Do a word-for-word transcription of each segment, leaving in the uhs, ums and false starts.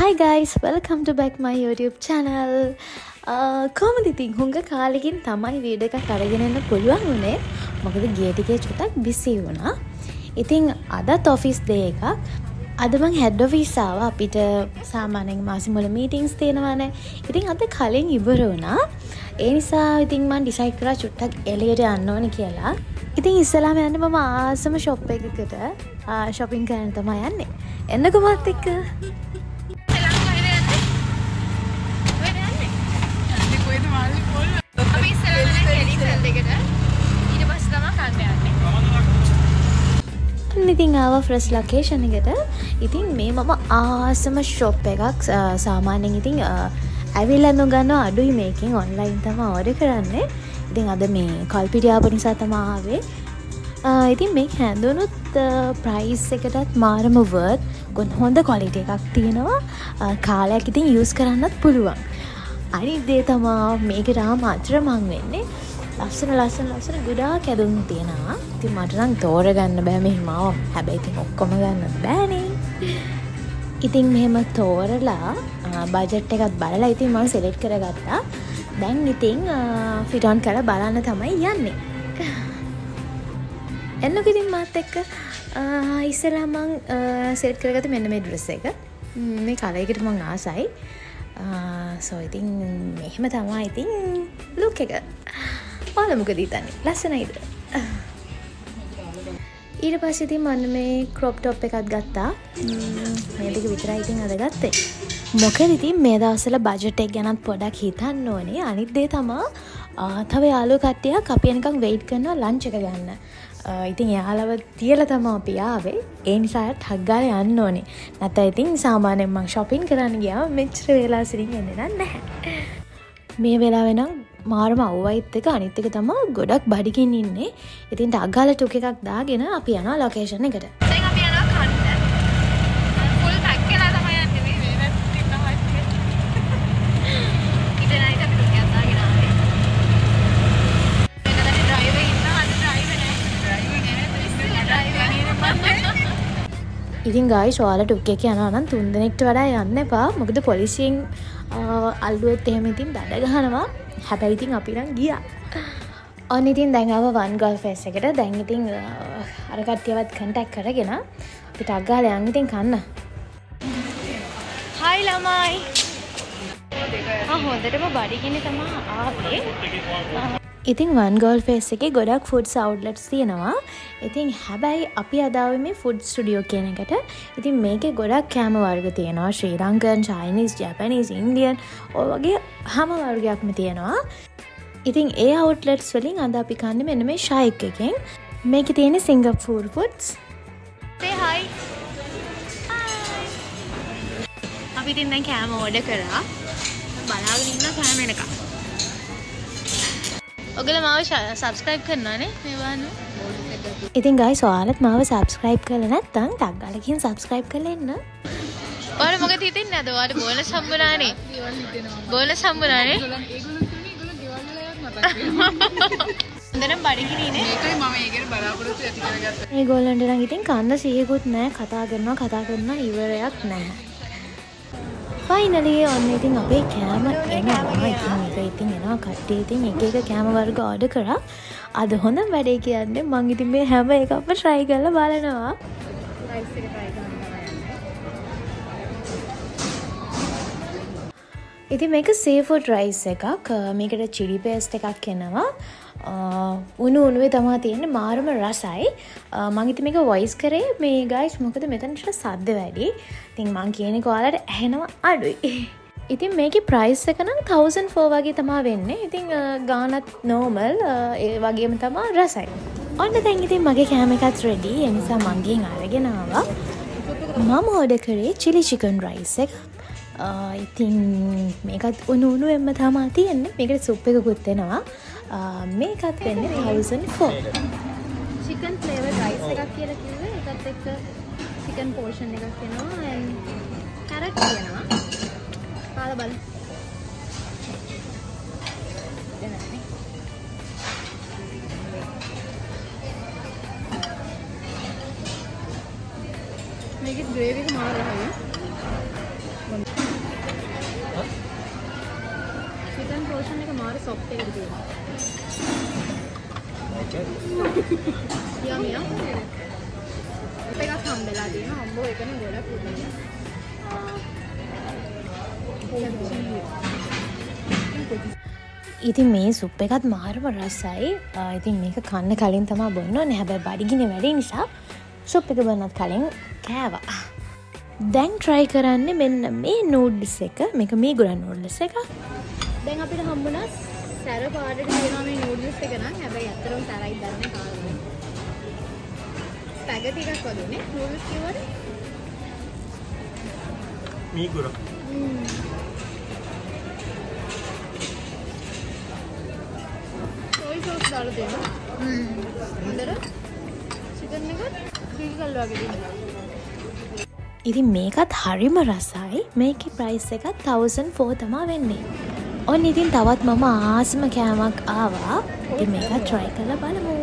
Hi guys, welcome to back my YouTube channel. කොහොමද ඉතින් හුඟ කාලෙකින් තමයි වීඩියෝ එකක් අරගෙන එන්න පුළුවන් වුණේ. මොකද ගිය ටිකේ චුට්ටක් බිසි වුණා. ඉතින් අදත් ඔෆිස් ඩේ එකක්. අද මං හෙඩ් ඔෆිස් ආවා. අපිට සාමාන්‍යයෙන් මාසෙ මුල මීටින්ග්ස් තියෙනවානේ. ඉතින් අද කලින් ඉවර වුණා. ඒ නිසා ඉතින් මං ඩිසයිඩ් කරා චුට්ටක් එළියට යන්න ඕනේ කියලා. ඉතින් ඉස්සලාම යන්නේ මම ආසම ෂොප් එකකට shopping කරන්න තමයි යන්නේ. එන්නකෝ මාත් එක්ක. ඉතින් ආවා ෆ්‍රස් ලොකේෂන් එකට. ඉතින් මේ මම ආසම ෂොප් එකක් සාමාන්‍යයෙන් ඉතින් ඇවිල්ලා නොගන්නවා අඩුයි මේකෙන් ඔන්ලයින් තමයි ඕඩර් කරන්නේ. ඉතින් අද මේ කල්පිටිය ආපු නිසා තමයි ආවේ. ඉතින් මේක හැදුණුත් ප්‍රයිස් එකටත් මාරම වර්ත්. හොඳ ක්වොලිටි එකක් තියෙනවා. කාලයක් ඉතින් යූස් කරන්නත් පුළුවන්. අනිත් දේ තමයි මේකට ආම අතරමං වෙන්නේ. ලස්සන ලස්සන ලස්සන ගොඩාක් ඇඳුම් තියෙනවා. ඉතින් මට නම් තෝරගන්න බෑ මෙහෙම ආව. හැබැයි ඉතින් ඔක්කොම ගන්න බෑනේ. ඉතින් මෙහෙම තෝරලා බජට් එකත් බලලා ඉතින් මම සිලෙක්ට් කරගත්තා. දැන් ඉතින් ෆිට ඔන් කරලා බලන්න තමයි යන්නේ. එන්නකෝ ඉතින් මාත් එක්ක ඉස්සෙල්ලා මම සිලෙක්ට් කරගත්ත මෙන්න මේ ඩ්‍රෙස් එක. මේ කලර් එකට මම ආසයි. සෝ ඉතින් මෙහෙම තමයි ඉතින් ලුක් එක. ඔයාලා මොකද හිතන්නේ? ලස්සනයිද? ඊට පස්සේ ඉතින් මම මේ ක්‍රොප් টොප් එකක් ගත්තා. මේ දෙක විතරයි ඉතින් අද ගත්තේ. මොකද ඉතින් මේ දවස්වල බජට් එක ගැනත් පොඩක් හිතන්න ඕනේ. අනිත් දේ තමයි තව යාළුවෝ කට්ටියක් අපි එනකන් වෙයිට් කරනවා ලන්ච් එක ගන්න. ඉතින් යාළුවව තියලා තමයි අපි ආවේ. ඒ නිසා ටක් ගාලා යන්න ඕනේ. නැත්නම් ඉතින් සාමාන්‍යයෙන් මම shopping කරන්න ගියාම මෙච්චර වෙලා සිරින් එන්නේ නැහැ. මේ වෙලාවේ නම් මාරම අවුවයිත් එක අනිත් එක තමයි ගොඩක් බඩගින් ඉන්නේ. ඉතින් ටක් ගාලා ටුක් එකක් දාගෙන අපි යනවා ලොකේෂන් එකට. දැන් අපි යනවා කන්න. ෆුල් පැක් කරලා තමයි යන්නේ මේ වෙනත් තින්නවත්. ඉතින් නයිත් අපි ටුක් එකක් දාගෙන ආවේ. වෙනදට ඩ්‍රයිවර් ඉන්නවා අද ඩ්‍රයිවර් නැහැ. ඩ්‍රයිවර් නැහැ. ඉතින් ගායිස් ඔයාලා ටුක් එක යනවා නම් තුන් දිනෙකට වඩා යන්න එපා. මොකද පොලිසියෙන් අල්ලුවෙත් එහෙම ඉතින් දඩ ගහනවා. හැබැයි ඉතින් අපි නම් ගියා. ඔන්න ඉතින් දැන් ආව වන් ගෝල් ෆේස් එකට. දැන් ඉතින් අර කට්ටියවත් කන්ටැක්ට් කරගෙන අපිට අග්ගාලා යන්න ඉතින් කන්න. හායි ළමයි. ආ හොඳටම බඩගින්නේ තමයි ආවේ. ඉතින් වන් ගෝල් ෆේස් එකේ ගොඩක් ෆුඩ්ස් අවුට්ලට්ස් තියෙනවා. ඉතින් හැබැයි අපි අද ආවේ මේ ෆුඩ් ස්ටුඩියෝ කියන එකට. ඉතින් මේකේ ගොඩක් කෑම වර්ග තියෙනවා. Sri Lankan, Chinese, Japanese, Indian ඔය වගේ හැම වර්ගයක්ම තියෙනවා. ඉතින් ඒ අවුට්ලට්ස් වලින් අද අපි කන්නේ මෙන්න මේ ෂයික් එකෙන්. මේකේ තියෙන Singapore foods. say hi. hi. අපි ඉතින් දැන් කෑම ඕඩර් කරා. බලාගෙන ඉන්න කෑම එනකම්. ඔගල මාව සබස්ක්‍රයිබ් කරනවානේ මේ බලන්න. ඉතින් ගයිස් ඔයාලත් මාව සබස්ක්‍රයිබ් කරලා නැත්නම් ටක් ගාලා ගිහින් සබස්ක්‍රයිබ් කරලා එන්න. ඔයාලා මොකද හිතන්නේ අද? ඔයාලට බෝනස් හම්බුණානේ. බෝනස් හම්බුණානේ. ඒගොල්ලෝ ඒගොල්ලෝ ගෙවල් වල යත් මතක් වෙනවා. හොඳටම බඩගිනිනේ. මේකයි මම ඒකේ බලාපොරොත්තු ඇති කරගත්තා. ඒගොල්ලන්ට නම් ඉතින් කන්න සිහියකුත් නැහැ. කතා කරනවා කතා කරනවා ඉවරයක් නැහැ. ෆයිනලි ඔන්න ඉතින් අපේ කෑම එනවා. ඉතින් මේක ඉතින් එනවා කට්ටිය ඉතින් එක එක කෑම වර්ග ඕඩර් කරා. අද හොඳම වැඩේ කියන්නේ මම ඉතින් මේ හැම එකක්ම try කරලා බලනවා. රයිස් එක try කරන්න ඉතින් මේක seafood rice එකක්. මේකට chili paste එකක් එනවා. උණු උණුවේ තමයි තියෙන්නේ මාරම රසයි. මම ඉතින් මේක voice කරේ මේ guys මොකද මෙතන සද්ද වැඩි. ඉතින් මං කියන්නේ ඔයාලට ඇහෙනවා අඩුයි. ඉතින් මේකේ price එක නම් one thousand four වගේ තමයි වෙන්නේ. ඉතින් ගානත් normal ඒ වගේම තමයි රසයි. ඔන්න දැන් ඉතින් මගේ කෑම එකත් ready. ඒ නිසා මං ගිහින් අරගෙන ආවා. මම order කරේ chili chicken rice එක. ඉතින් මේකත් උණු උණුවෙන්ම තමයි තියෙන්නේ. මේකට සුප් එකකුත් එනවා. මේකත් වෙන්නේ one thousand four. chicken flavor rice එකක් කියලා කිව්වේ. ඒකත් එක්ක chicken portion එකක් එනවා and carrot එනවා. කාලා බලන්න. දැනන්නේ. මේකේ gravy එක මාර රහයි. version එක මාර soft එකකට තියෙනවා. යම් යම්. එකක් හම්බෙලා තියෙනවා. අම්බෝ එකනේ ගොඩක් උඩින්. ඉතින් මේ සුප් එකත් මාරම රසයි. ඉතින් මේක කන්න කලින් තමයි බොන්න ඕනේ. හැබැයි බඩගිනි වැඩි නිසා සුප් එක බොන්නත් කලින් කෑවා. දැන් try කරන්නේ මෙන්න මේ noodles එක. මේක මීගොඩන් noodles එක. දැන් අපිට හම්බුණා සැර පාටට තියෙනවා මේ noodles එක නම්. හැබැයි අතරම සැරයි දැන්නේ කාලා. ස්පැගටි එකක් වගේනේ noodles කිව්වද? මීගොඩ. soy sauce දාලා දෙනවා. හ්ම්. හොඳට chicken එක ග්‍රිල් කරලා වගේ දෙනවා. ඉතින් මේකත් හරිම රසයි. මේකේ ප්‍රයිස් එකත් one thousand four තමයි වෙන්නේ. ඔන්න ඉතින් තවත් මම ආසම කෑමක් ආවා. ඉතින් මේක try කරලා බලමු.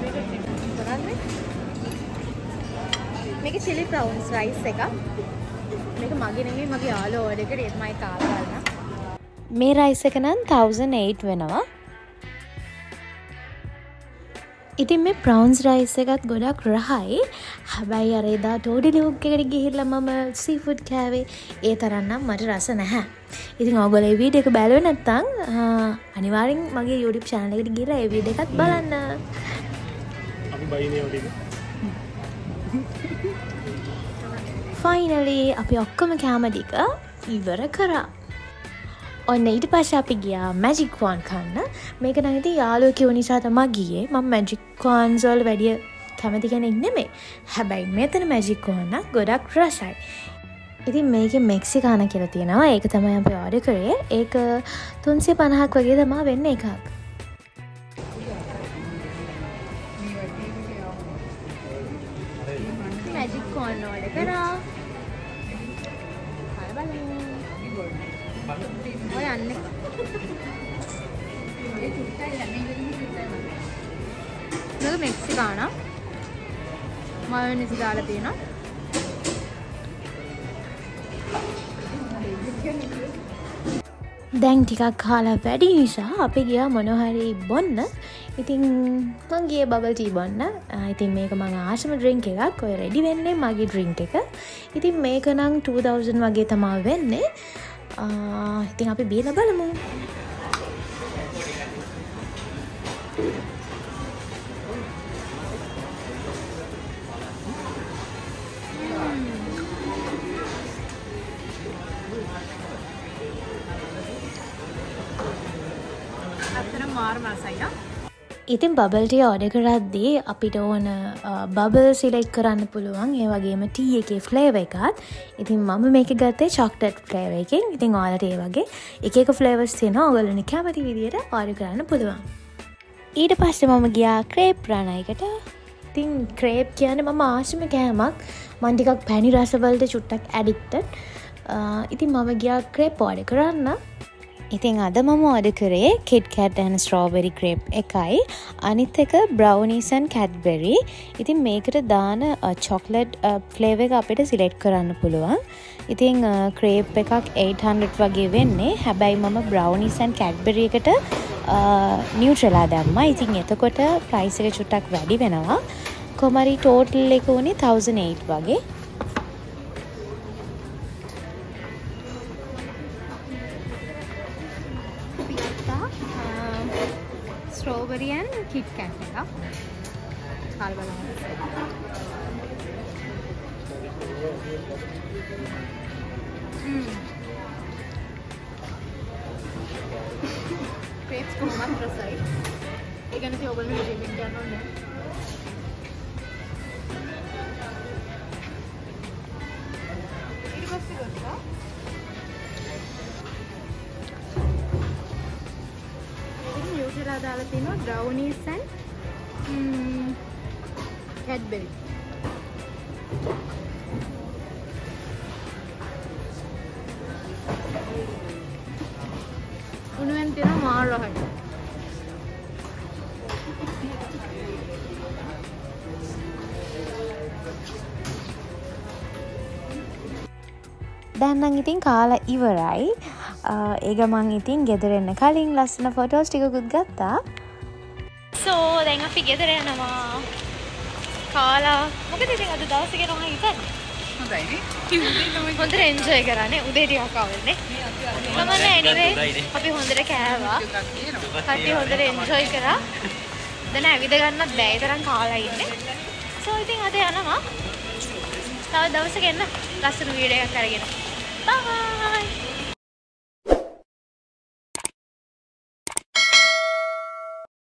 මේක chili prawns rice එකක්. මේක මගේ නෙමෙයි මගේ යාළුවා ඕඩර් එකේ ඒත් මම කාලා බලන්න. මේ rice එක නම් one thousand eight වෙනවා. ඉතින් මේ prawns rice එකත් ගොඩක් රහයි. හැබැයි අර එදා ටෝඩි ලූක් එකට ගිහිල්ලා මම සීෆුඩ් කෑවේ. ඒ තරම් නම් මට රස නැහැ. ඉතින් ඔයගොල්ලෝ මේ වීඩියෝ එක බැලුවේ නැත්නම් අනිවාර්යෙන් මගේ YouTube channel එකට ගිහලා ඒ වීඩියෝ එකත් බලන්න. අපි බයිනේ ඔය ටික. ෆයිනලි අපි ඔක්කොම කෑම ටික ඉවර කරා. ඔන්න ඊට පස්සේ අපි ගියා මැජික් වොන් කන්න. මේක නම් ඉතින් යාළුවෝ කිව්ව නිසා තමයි ගියේ. මම මැජික් වොන්ස් වල වැඩි කැමති කෙනෙක් නෙමෙයි. හැබැයි මෙතන මැජික් වොන් නම් ගොඩක් රසයි. ඉතින් මේකේ මෙක්සිකාන කියලා තියෙනවා. ඒක තමයි අපි ඕඩර් කරේ. ඒක තුන්සිය පනහක් වගේ තමයි වෙන්නේ එකක්. මැජික් වොන් ඕඩර් කරා. ඔය යන්නේ. මේක මෙක්සිකාන. මයොනීස් දාලා තියෙනවා. දැන් ටිකක් කාලා වැඩි නිසා අපි ගියා මොනවා හරි බොන්න. ඉතින් මං ගියේ බබල් ටී බොන්න. ඉතින් මේක මං ආසම ඩ්‍රින්ක් එකක්. ඔය රෙඩි වෙන්නේ මගේ ඩ්‍රින්ක් එක. ඉතින් මේක නම් two thousand වගේ තමයි වෙන්නේ. ඉතින් අපි බීලා බලමු. අතන මාර මාසයි. ඉතින් බබල් ටී ඕඩර් කරද්දී අපිට ඕන බබල් සිලෙක්ට් කරන්න පුළුවන්. ඒ වගේම ටී එකේ ෆ්ලේවර් එකත්. ඉතින් මම මේක ගත්තේ චොක්ලට් ෆ්ලේවර් එකෙන්. ඉතින් ඔයාලට ඒ වගේ එක එක ෆ්ලේවර්ස් තියෙනවා. ඔයගොල්ලෝ කැමති විදියට ඕඩර් කරන්න පුළුවන්. ඊට පස්සේ මම ගියා ක්‍රේප් රණ එකට. ඉතින් ක්‍රේප් කියන්නේ මම ආසම කෑමක්. මම ටිකක් පැණි රස වලට චුට්ටක් ඇඩික්ටඩ්. ඉතින් මම ගියා ක්‍රේප් ඕඩර් කරන්න. ඉතින් අද මම ඕඩර් කරේ කිට් කැට් and ස්ට්‍රෝබෙරි ක්‍රේප් එකයි. අනිත් එක බ්‍රවුනීස් and කැඩ්බරි. ඉතින් මේකට දාන චොක්ලට් ෆ්ලේවර් එක අපිට සිලෙක්ට් කරන්න පුළුවන්. ඉතින් ක්‍රේප් එකක් eight hundred වගේ වෙන්නේ. හැබැයි මම බ්‍රවුනීස් and කැඩ්බරි එකට නියුට්‍රලා දැම්මා. ඉතින් එතකොට ප්‍රයිස් එක චුට්ටක් වැඩි වෙනවා. කොහමරි ටෝටල් එක උනේ one thousand eight වගේ. Strawberry and Kit Kat එක. කාල් බලන්න. හ්ම්. ක්‍රේප්ස් කොහොමද රසයි? ඒ ගැන ඉතින් ඔයගොල්ලෝ රිවිව් කරන්න ඕනේ. ඊට පස්සේ ගත්තා. නියුට්‍රලා දාලා තිනවා බ්‍රවුනීස් and කැඩ්බරි. උණුවෙන් තියෙන මාර රහයි. දැන් නම් ඉතින් කාලා ඉවරයි. ඒ ගමන් ඉතින් ගෙදර එන්න කලින් ලස්සන ෆොටෝස් ටිකකුත් ගත්තා. සෝ දැන් අපි ගෙදර යනවා. කාලා මොකද ඉතින් අද දවසේ ගෙනවා හිතන්නේ. හොඳයිනේ. හොඳට එන්ජොයි කරන්නේ උදේ ටිකක් ආවනේ. මම anyway අපි හොඳට කෑවා. කට්ටිය හොඳට එන්ජොයි කරා. දැන් ඇවිද ගන්නත් බැහැ. ඒ තරම් කාලා ඉන්නේ. සෝ ඉතින් අද යනවා. තව දවසක එන්න ලස්සන වීඩියෝ එකක් අරගෙන. බයි.